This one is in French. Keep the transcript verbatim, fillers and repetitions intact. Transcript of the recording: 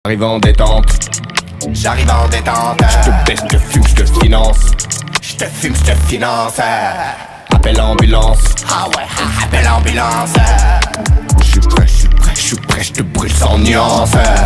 J'arrive en détente, J'arrive en détente. je te baisse, je te fume, je te finance. Je te fume, je te finance. Appelle l'ambulance. Ah ouais, ah, appelle l'ambulance. Je suis prêt, je suis prêt, je suis prêt, je te brûle sans nuance.